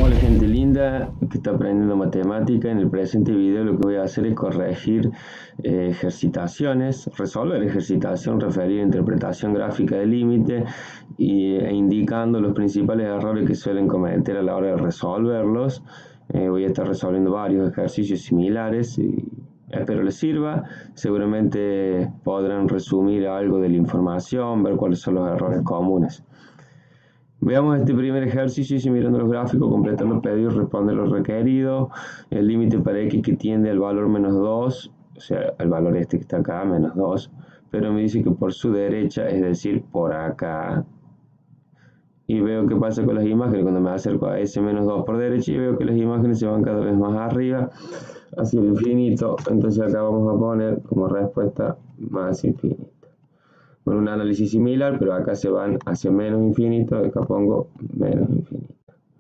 Hola gente linda que está aprendiendo matemática. En el presente video lo que voy a hacer es corregir ejercitaciones, resolver ejercitación referida a interpretación gráfica del límite e indicando los principales errores que suelen cometer a la hora de resolverlos. Voy a estar resolviendo varios ejercicios similares y espero les sirva. Seguramente podrán resumir algo de la información, ver cuáles son los errores comunes. Veamos este primer ejercicio y mirando los gráficos, completar los pedidos, responder los requeridos. El límite para x que tiende al valor menos 2, o sea, el valor este que está acá, menos 2, pero me dice que por su derecha, es decir, por acá. Y veo qué pasa con las imágenes cuando me acerco a ese menos 2 por derecha y veo que las imágenes se van cada vez más arriba, hacia el infinito. Entonces acá vamos a poner como respuesta más infinito. Con un análisis similar, pero acá se van hacia menos infinito, acá pongo menos infinito.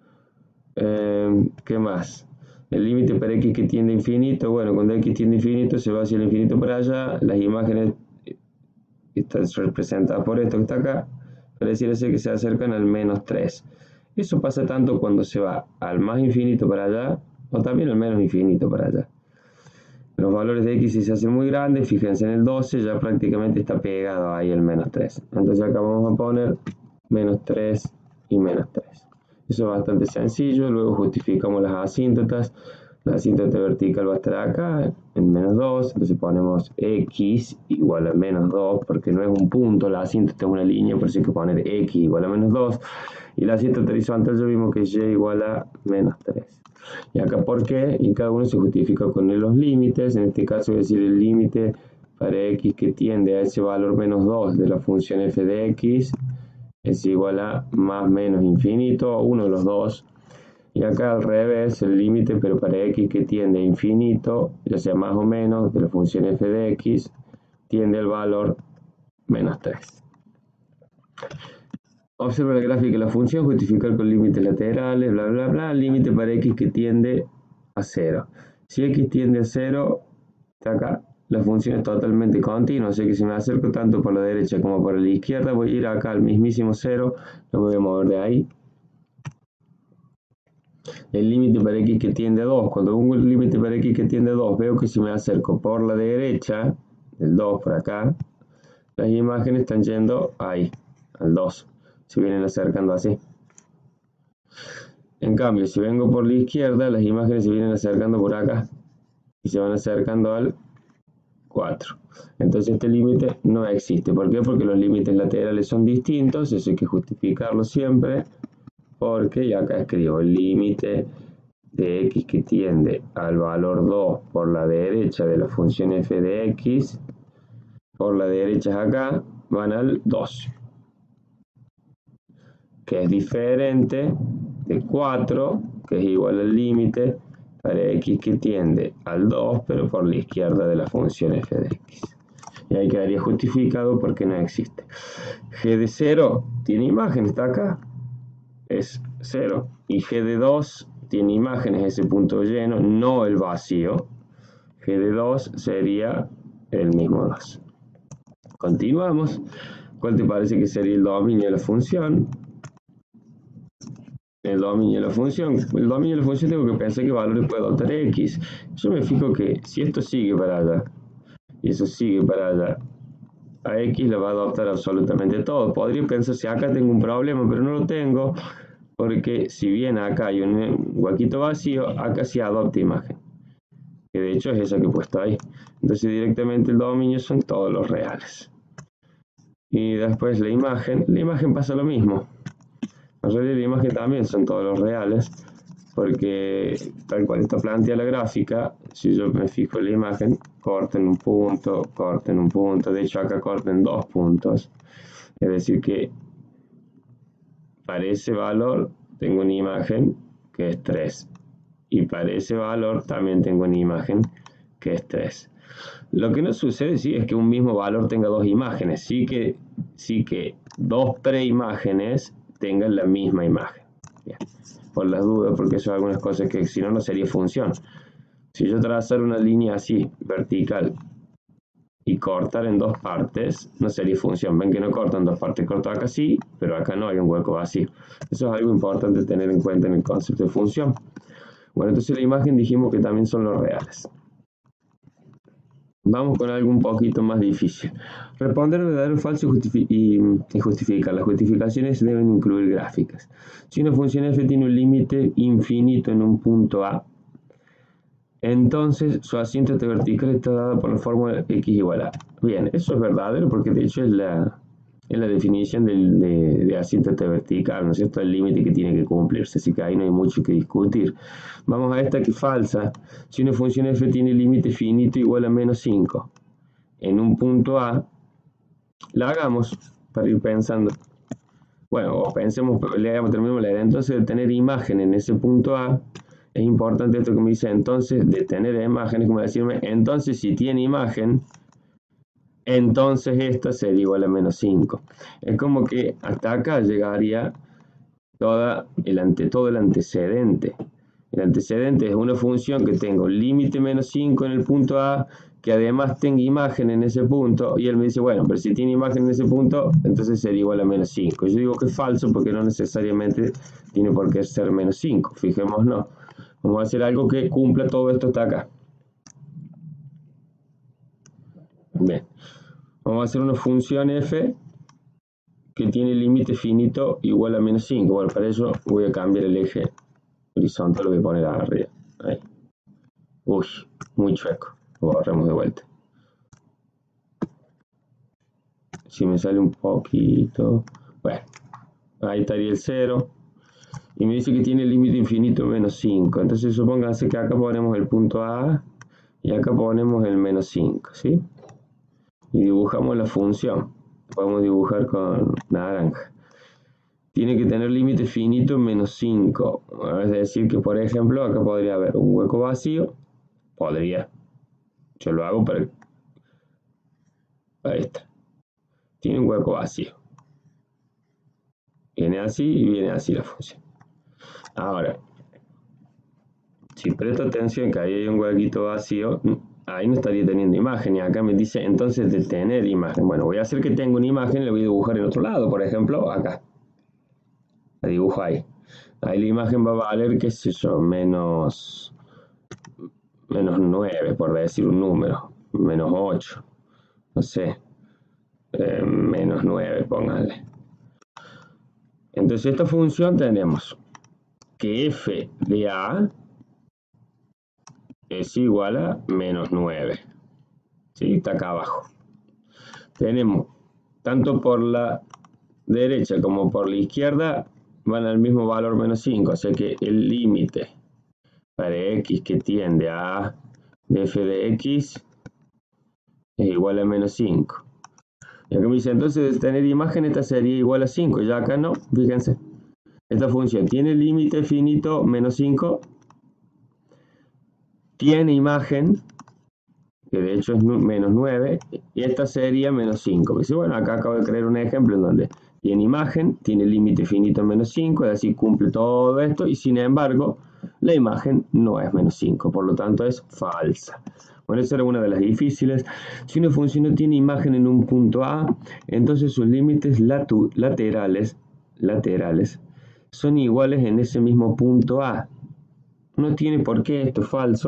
¿Qué más? El límite para x que tiende a infinito, bueno, cuando x tiende a infinito se va hacia el infinito para allá, las imágenes están representadas por esto que está acá, pareciera ser que se acercan al menos 3. Eso pasa tanto cuando se va al más infinito para allá, o también al menos infinito para allá. Los valores de x si se hacen muy grandes, fíjense en el 12, ya prácticamente está pegado ahí el menos 3. Entonces acá vamos a poner menos 3 y menos 3. Eso es bastante sencillo, luego justificamos las asíntotas. La asíntota vertical va a estar acá, en menos 2, entonces ponemos x igual a menos 2, porque no es un punto, la asíntota es una línea, por eso hay que poner x igual a menos 2. Y la asíntota horizontal ya vimos que es y igual a menos 3. Y acá por qué, y cada uno se justifica con los límites. En este caso voy a decir el límite para x que tiende a ese valor menos 2 de la función f de x es igual a más menos infinito, uno de los dos. Y acá al revés, el límite pero para x que tiende a infinito, ya sea más o menos, de la función f de x tiende al valor menos 3. Observa la gráfica de la función, justificar con límites laterales, bla bla bla, límite para x que tiende a 0. Si x tiende a 0, está acá, la función es totalmente continua, así que si me acerco tanto por la derecha como por la izquierda, voy a ir acá al mismísimo 0, no me voy a mover de ahí. El límite para x que tiende a 2, cuando un límite para x que tiende a 2, veo que si me acerco por la derecha, el 2 por acá, las imágenes están yendo ahí, al 2. Se vienen acercando así. En cambio, si vengo por la izquierda, las imágenes se vienen acercando por acá y se van acercando al 4. Entonces este límite no existe. ¿Por qué? Porque los límites laterales son distintos, eso hay que justificarlo siempre, porque, y acá escribo, el límite de x que tiende al valor 2 por la derecha de la función f de x, por la derecha es acá, van al 2. Que es diferente de 4, que es igual al límite para x que tiende al 2, pero por la izquierda de la función f de x. Y ahí quedaría justificado porque no existe. G de 0 tiene imagen, está acá, es 0. Y G de 2 tiene imágenes, ese punto lleno, no el vacío. G de 2 sería el mismo 2. Continuamos. ¿Cuál te parece que sería el dominio de la función? El dominio de la función. El dominio de la función tengo que pensar qué valores puede adoptar x. Yo me fijo que si esto sigue para allá y eso sigue para allá, a x le va a adoptar absolutamente todo. Podría pensar si acá tengo un problema, pero no lo tengo, porque si bien acá hay un huequito vacío, acá sí adopta imagen, que de hecho es esa que he puesto ahí. Entonces directamente el dominio son todos los reales. Y después la imagen pasa lo mismo. En realidad la imagen también son todos los reales, porque tal cual está planteada la gráfica, si yo me fijo en la imagen, corten un punto, de hecho acá corten 2 puntos, es decir que para ese valor tengo una imagen que es 3, y para ese valor también tengo una imagen que es 3. Lo que no sucede, sí, es que un mismo valor tenga dos imágenes, sí que dos preimágenes tengan la misma imagen. Bien. Por las dudas, porque eso es algunas cosas que si no, no sería función. Si yo trazara una línea así, vertical, y cortar en dos partes no sería función. Ven que no corta en dos partes, corta acá sí, pero acá no hay un hueco vacío. Eso es algo importante tener en cuenta en el concepto de función. Bueno, entonces la imagen dijimos que también son los reales. Vamos con algo un poquito más difícil. Responder verdadero o falso y justificar. Las justificaciones deben incluir gráficas. Si una función f tiene un límite infinito en un punto A, entonces su asíntota vertical está dada por la fórmula x igual a. Bien, eso es verdadero porque de hecho es la definición de asíntota vertical, ¿no es cierto? El límite que tiene que cumplirse, así que ahí no hay mucho que discutir. Vamos a esta que es falsa. Si una función f tiene límite finito igual a menos 5 en un punto A, la hagamos para ir pensando. Bueno, o pensemos, terminemos la idea. Entonces, de tener imagen en ese punto A, es importante esto que me dice, entonces, de tener imágenes, como decirme, entonces si tiene imagen, entonces esta sería igual a menos 5. Es como que hasta acá llegaría todo el antecedente. El antecedente es una función que tenga un límite menos 5 en el punto A, que además tenga imagen en ese punto, y él me dice, bueno, pero si tiene imagen en ese punto, entonces sería igual a menos 5. Yo digo que es falso porque no necesariamente tiene por qué ser menos 5. Fijémonos. Vamos a hacer algo que cumpla todo esto hasta acá. Bien. Vamos a hacer una función f que tiene límite finito igual a menos 5. Bueno, para eso voy a cambiar el eje horizontal, lo voy a poner arriba. Ahí. Uy, muy chueco. Lo borramos de vuelta. Si me sale un poquito. Bueno, ahí estaría el 0. Y me dice que tiene límite infinito menos 5. Entonces supónganse que acá ponemos el punto A y acá ponemos el menos 5, ¿sí? Y dibujamos la función. Podemos dibujar con naranja. Tiene que tener límite finito menos 5. Es decir que, por ejemplo, acá podría haber un hueco vacío. Podría. Yo lo hago para... Ahí está. Tiene un hueco vacío. Viene así y viene así la función. Ahora, si presto atención que ahí hay un huequito vacío, ahí no estaría teniendo imagen. Y acá me dice entonces de tener imagen. Bueno, voy a hacer que tenga una imagen y la voy a dibujar en otro lado. Por ejemplo, acá. La dibujo ahí. Ahí la imagen va a valer, qué sé yo, menos 9, por decir un número. Menos 8. No sé. Menos 9, pónganle. Entonces esta función tenemos que f de a es igual a menos 9. ¿Sí? Está acá abajo. Tenemos, tanto por la derecha como por la izquierda, van al mismo valor menos 5. O sea que el límite para x que tiende a de f de x es igual a menos 5. Y acá me dice, entonces de tener imagen esta sería igual a 5. Ya acá no, fíjense. Esta función tiene límite finito menos 5. Tiene imagen, que de hecho es menos 9, y esta sería menos 5. Dice, bueno, acá acabo de crear un ejemplo en donde tiene imagen, tiene límite finito menos 5, es decir, cumple todo esto, y sin embargo, la imagen no es menos 5, por lo tanto es falsa. Bueno, esa era una de las difíciles. Si una función no tiene imagen en un punto A, entonces sus límites laterales son iguales en ese mismo punto A. No tiene por qué, esto es falso.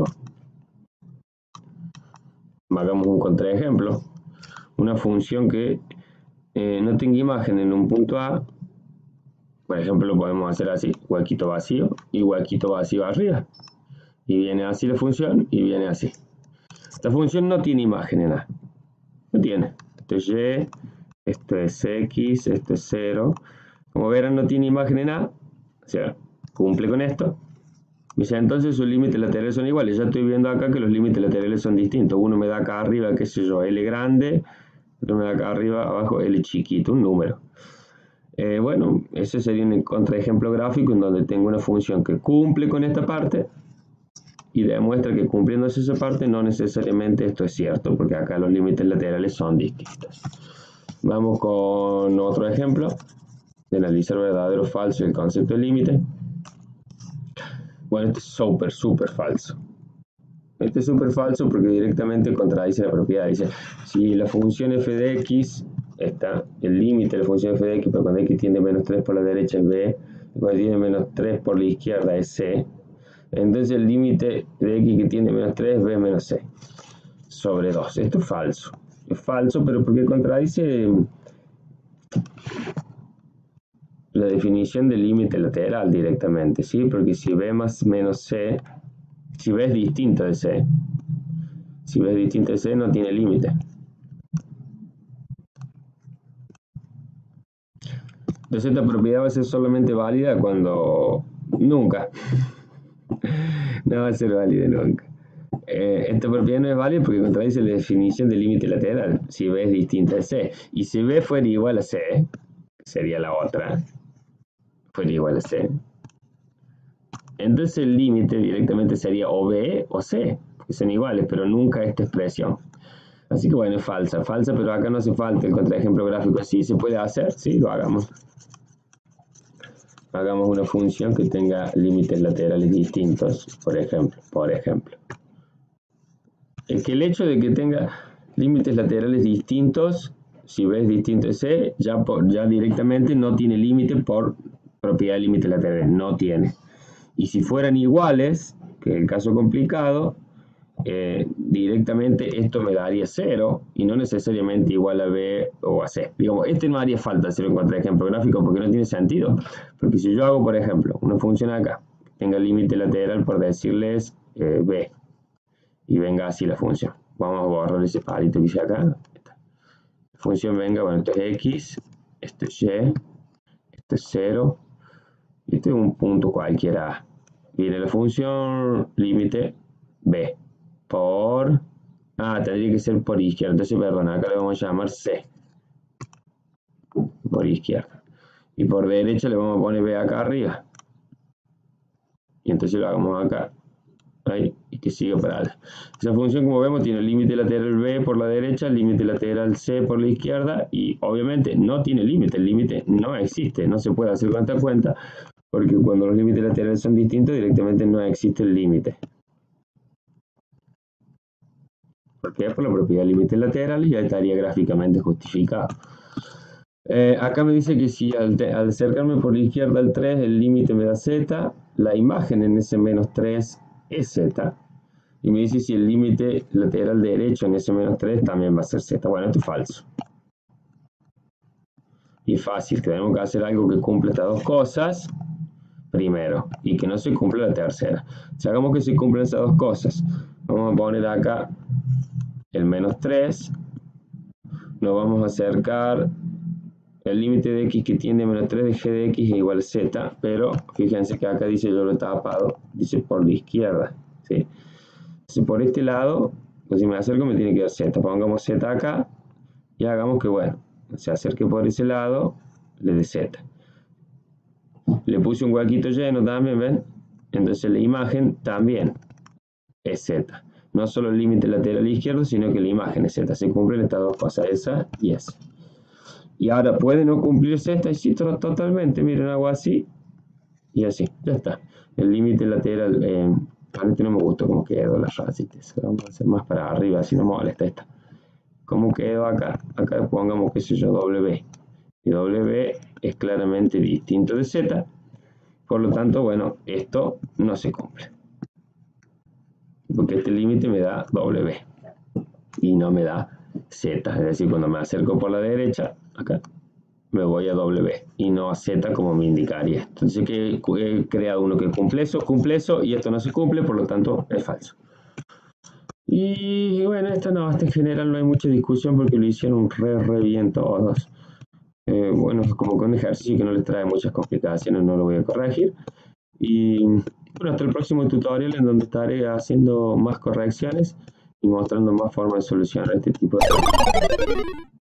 Hagamos un contraejemplo. Una función que no tenga imagen en un punto A, por ejemplo, lo podemos hacer así, huequito vacío y huequito vacío arriba. Y viene así la función y viene así. Esta función no tiene imagen en A. No tiene. Esto es Y, esto es X, esto es 0. Como verán, no tiene imagen en A. O sea, cumple con esto. Dice, entonces sus límites laterales son iguales. Ya estoy viendo acá que los límites laterales son distintos. Uno me da acá arriba, qué sé yo, L grande. Otro me da acá arriba, abajo, L chiquito, un número. Bueno, ese sería un contraejemplo gráfico en donde tengo una función que cumple con esta parte y demuestra que cumpliendo esa parte no necesariamente esto es cierto, porque acá los límites laterales son distintos. Vamos con otro ejemplo de analizar verdadero o falso el concepto de límite. Bueno, este es súper falso. Este es súper falso porque directamente contradice la propiedad. Dice, si la función f de x, el límite de la función f de x, pero cuando x tiende menos 3 por la derecha es b, y cuando tiene menos 3 por la izquierda es c, entonces el límite de x que tiende menos 3 es b menos c, sobre 2. Esto es falso. Es falso, pero porque contradice la definición del límite lateral directamente, ¿sí? Porque si b más menos c, si b es distinto de c, si b es distinto de c no tiene límite. Entonces esta propiedad va a ser solamente válida cuando... nunca. No va a ser válida nunca. Esta propiedad no es válida porque contradice la definición del límite lateral, si b es distinta de c. Y si b fuera igual a c, sería la otra, fuera igual a c, entonces el límite directamente sería o b o c, que son iguales, pero nunca esta expresión. Así que bueno, es falsa, pero acá no hace falta el contraejemplo gráfico. Sí, se puede hacer, sí, lo hagamos. Hagamos una función que tenga límites laterales distintos, por ejemplo. Es que el hecho de que tenga límites laterales distintos, si b es distinto de c, ya directamente no tiene límite por propiedad de límites laterales, no tiene. Y si fueran iguales, que es el caso complicado, directamente esto me daría 0 y no necesariamente igual a b o a c. Digamos, no haría falta hacer un contraejemplo gráfico porque no tiene sentido. Porque si yo hago, por ejemplo, una función acá, que tenga límite lateral por decirles b, y venga así la función. Vamos a borrar ese palito que hice acá. La función venga, bueno, esto es x, esto es y, esto es 0, y este es un punto cualquiera. Viene la función límite b por... tendría que ser por izquierda. Entonces, perdón, acá le vamos a llamar c. Por izquierda. Y por derecha le vamos a poner b acá arriba. Y entonces lo hagamos acá. Ahí, y que siga para allá. Esa función, como vemos, tiene el límite lateral b por la derecha, el límite lateral c por la izquierda, y obviamente no tiene límite, el límite no existe, no se puede hacer con esta cuenta, porque cuando los límites laterales son distintos, directamente no existe el límite. Porque es por la propiedad de límites laterales, ya estaría gráficamente justificado. Acá me dice que si al acercarme por la izquierda al 3, el límite me da z, la imagen en ese menos 3 es z, y me dice si el límite lateral derecho en ese menos 3 también va a ser z. Bueno, esto es falso. Y es fácil, tenemos que hacer algo que cumpla estas dos cosas primero, y que no se cumpla la tercera. Si hagamos que se cumplan esas dos cosas, vamos a poner acá el menos 3, nos vamos a acercar el límite de x que tiende a menos 3 de g de x es igual a z, pero fíjense que acá dice, yo lo he tapado, dice por la izquierda, ¿sí? Entonces por este lado, pues si me acerco me tiene que dar z, pongamos z acá y hagamos que, bueno, se acerque por ese lado, le dé z. Le puse un huequito lleno también, ¿ven? Entonces la imagen también es z. No solo el límite lateral izquierdo, sino que la imagen es z. Se cumplen estas dos cosas, esa y esa. Y ahora puede no cumplirse esta y sí, totalmente. Miren, hago así y así. Ya está. El límite lateral. Realmente no me gustó cómo quedó la racita. Vamos a hacer más para arriba, así no me molesta esta. ¿Cómo quedó acá? Acá pongamos, qué sé yo, W. Y W es claramente distinto de Z. Por lo tanto, bueno, esto no se cumple. Porque este límite me da W. Y no me da Z. Es decir, cuando me acerco por la derecha, acá, me voy a W y no a Z como me indicaría. Entonces que he creado uno que cumple eso y esto no se cumple, por lo tanto es falso. Y bueno, esta en general no hay mucha discusión porque lo hicieron re bien todos. Bueno, es como que un ejercicio que no les trae muchas complicaciones, no lo voy a corregir. Y bueno, hasta el próximo tutorial en donde estaré haciendo más correcciones y mostrando más formas de solucionar este tipo de problemas.